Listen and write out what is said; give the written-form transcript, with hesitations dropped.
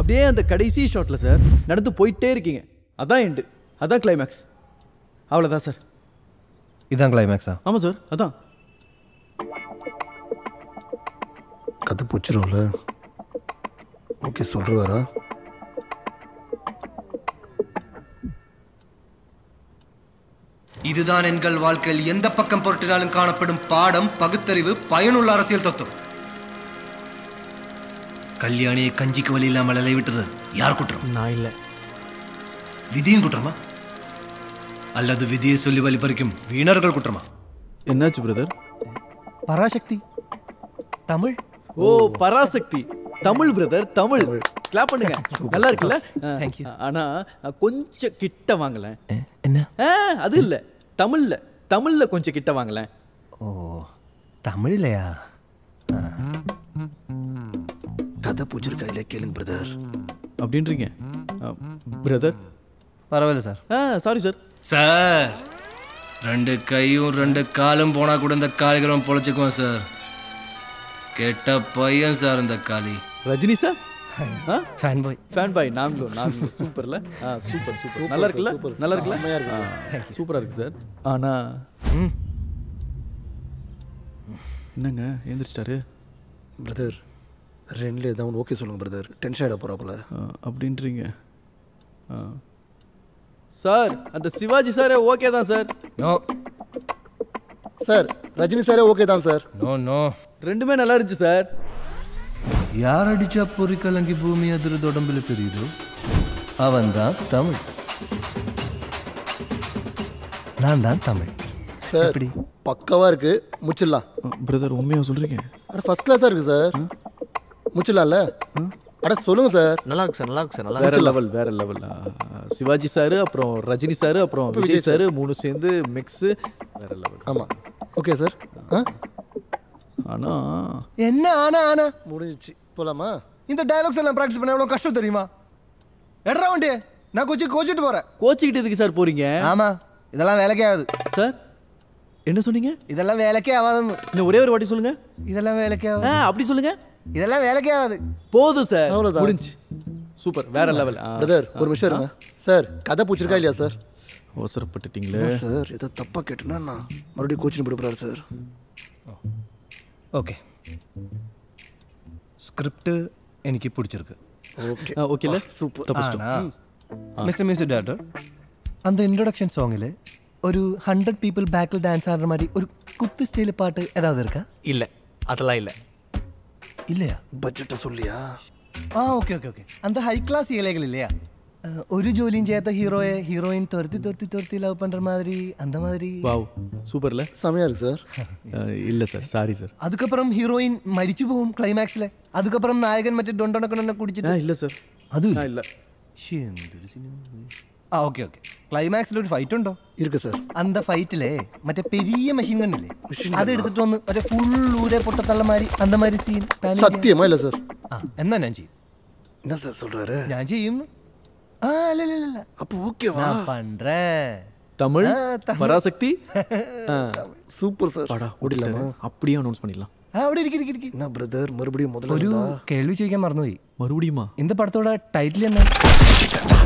அப்படியே அந்த கடைசி ஷாட்ல சார் நடந்து போயிட்டே இருக்கீங்க. அதான் எண்டு, அதான் கிளைமேக்ஸ். அவ்வளோதான் சார். இதான் கிளைமேக்ஸா? ஆமாம் சார், அதான். கதை போச்சிரும்ல. ஓகே சொல்றாரா? இதுதான் எங்கள் வாழ்க்கையில் எந்த பக்கம் பொருட்டினாலும் காணப்படும் பாடம், பகுத்தறிவு, பயனுள்ள அரசியல் தத்துவம். கல்யாணியை கஞ்சிக்கு வழி இல்லாமல் அலை விட்டது யார் குற்றம்? நான் இல்லை. விதியின் குற்றமா அல்லது விதியை சொல்லி வழி பறிக்கும் வீணர்கள் குற்றமா? என்னாச்சு brother? Parasakthi Tamil. Oh Parasakthi Tamil brother, Tamil. Clap பண்ணுங்க. நல்லா இருக்குல்ல? ஆனா கொஞ்சம் கிட்ட வாங்கல. என்ன? அது இல்ல, தமிழ்ல தமிழ்ல கொஞ்சம் கிட்ட வாங்கல. ஓ தமிழ்லையா? கதை பூச்சிருக்கா இல்லையா கேளுங்க பிரதர். அப்படின்றீங்க பிரதர்? பரவாயில்ல சார். Sorry sir. சார் 2 கையும் 2 காலும் போனா கூட இந்த காலிகிராம் பொழைச்சுக்குவோம் சார். கேட்ட பையன் சார் இந்த காலி. Rajini sir fan boy. Fan boy. நாங்களும் சூப்பர்ல. Super super. நல்லா இருக்குல்ல? நல்லா இருக்குல்ல? சூப்பரா இருக்கு சார். ஆனா என்னங்க எழுந்திரிச்சிட்டாரு பிரதர்? ரெண்டுல ஏதாவது ஓகே சொல்லுங்க பிரதர். டென்ஷன் ஆகிட போறாப்புல. அப்படின்றீங்க சார்? அந்த சிவாஜி சாரே ஓகே தான் சார். No sir. ரஜினி சாரே ஓகே தான் சார். நோ நோ, ரெண்டுமே நல்லா இருந்துச்சு சார். யார் அடிச்சா பொறி கலங்கி பூமி அதிர்ந்து உடம்புல தெரியுதோ அவன் தான் தமிழ். நான் தான் தமிழ். சார் பக்காவா இருக்கு, முச்சிடலாம். பிரதர் உண்மையாக சொல்கிறீங்க? அட ஃபர்ஸ்ட் கிளாஸாக இருக்கு சார். முச்சிடலாம்ல? அட சொல்லுங்க சார். நல்லா இருக்கு சார், நல்லா இருக்கு சார். நல்லா வேற லெவல், வேற லெவல். சிவாஜி சார், அப்புறம் ரஜினி சார், அப்புறம் விஜய் சார், 3 சேர்ந்து மிக்ஸ், வேற லெவல். ஆமாம் ஓகே சார். ஆனா என்ன ஆனா முடிஞ்சிச்சு. போலாமா? இந்த டயலாக்ஸ் எல்லாம் ப்ராக்டிஸ் பண்ண எவ்வளோ கஷ்டம் தெரியுமா? எட்ரா வண்டி, நான் கோச்சிட்டு போகிறேன். கோச்சிக்கிட்டதுக்கு சார் போறீங்க? ஆமாம், இதெல்லாம் வேலைக்கே ஆகுது சார். என்ன சொன்னீங்க? இதெல்லாம் வேலைக்கே ஆகாதுன்னு. இன்னும் ஒரே ஒரு வாட்டி சொல்லுங்க. இதெல்லாம் வேலைக்கே ஆகுது. அப்படி சொல்லுங்க. இதெல்லாம் வேலைக்கே ஆகுது. போதும் சார், அவ்வளோதான். முடிஞ்சு. சூப்பர், வேற லெவல். பிரதர் ஒரு விஷயம் இருங்க சார். கதை பூச்சிருக்கா இல்லையா சார்? அவசரப்பட்டுட்டீங்களே சார். ஏதோ தப்பாக கேட்டேன்னா நான் மறுபடியும் கோச்சிங் போடுறாரு சார். ஓகே, ஸ்கிரிப்ட் எனக்கு பிடிச்சிருக்கு. ஓகே ஓகேல? சூப்பர். மிஸ்டர் மியூசிக் டைரக்டர், அந்த இன்ட்ரோடக்ஷன் சாங்கில் ஒரு 100 people பேக்கில் டான்ஸ் ஆடுற மாதிரி ஒரு குத்து ஸ்டைல் பாட்டு ஏதாவது இருக்கா? இல்லை, அதெல்லாம் இல்லை. இல்லையா? பட்ஜெட்டை சொல்லியா? Okay okay okay. அந்த ஹை கிளாஸ் ஏழைகள் இல்லையா, ஒரு ஜோலியும் செய்யாத ஹீரோயின் துரத்தி லவ் பண்ற மாதிரி, அந்த மாதிரி. வாவ், சூப்பர்ல. செமையா இருக்கு சார். இல்ல சார், சாரி சார். அதுக்கப்புறம் ஹீரோயின் மரிச்சு போகும் கிளைமேக்ஸ்ல. அதுக்கப்புறம் நாயகன் மറ്റേ டொண்டனக்கொண்டன குடிச்சிட்டு. இல்ல சார், அது இல்ல. Okay okay. கிளைமேக்ஸில் ഒരു ഫൈറ്റ് ഉണ്ടോ? இருக்கு சார். அந்த ஃபைட்டிலே மറ്റേ பெரிய மெஷின் கன் ഇല്ലേ, അത് എടുത്തിട്ട് വന്ന് മറ്റേ ഫുൾ ഊരെ പൊട്ടത്തള്ള மாதிரி அந்த மாதிரி சீன். சத்தியமா இல்ல சார். എന്നാ ഞാൻ ചെയ്യും. என்ன சார் சொல்றாரு? ഞാൻ ചെയ്യും. இல்ல அப்போ ஓகேவா? நான் பண்றேன். தமிழ் பராசக்தி. Super sir. படா ஓடிடலாமா? அப்படியே அனௌன்ஸ் பண்ணிடலாம். അവിടെ ഇരിക്ക്. என்ன பிரதர் மறுபடியும் முதல்ல ഒരു കേൾവി ചോദിക്കാൻ മറന്നുപോയി. மறுபடியுமா? இந்த படத்தோட டைட்டில் என்ன?